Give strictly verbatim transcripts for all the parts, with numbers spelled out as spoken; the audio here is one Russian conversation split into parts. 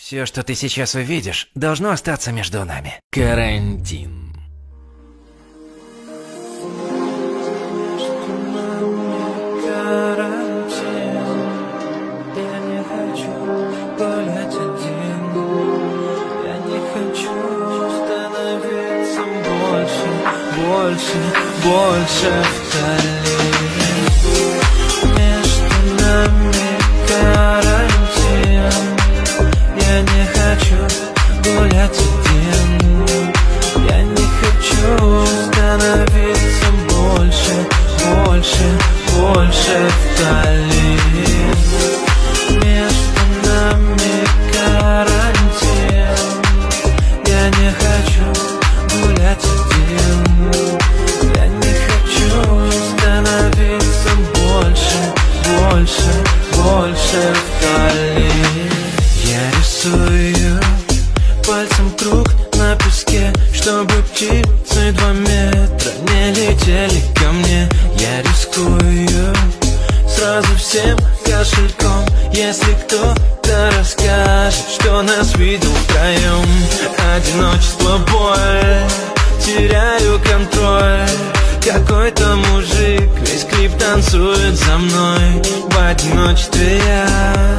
Все, что ты сейчас увидишь, должно остаться между нами. Карантин. Больше, больше вдали. Между нами карантин. Я не хочу гулять один. Я не хочу становиться больше, больше, больше вдали. Между нами карантин. Я не хочу гулять один. Я не хочу становиться больше, больше, больше вдали. Я рисую пальцем круг на песке, чтобы птицы два метра не летели ко мне. Я рискую сразу всем кошельком, если кто-то расскажет, что нас видел втроем. Одиночество, боль, теряю контроль. Какой-то мужик, весь клип танцует за мной. В одиночестве я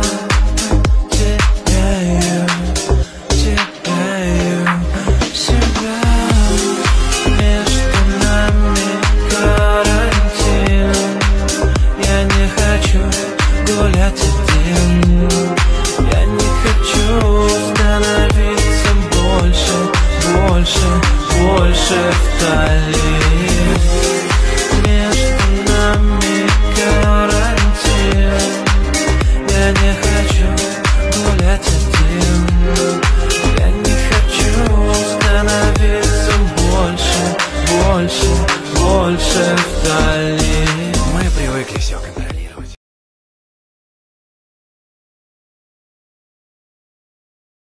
теряю, теряю себя. Между нами карантин. Я не хочу гулять один. Я не хочу становиться больше, больше, больше вдали. Между нами карантин. Я не хочу гулять один.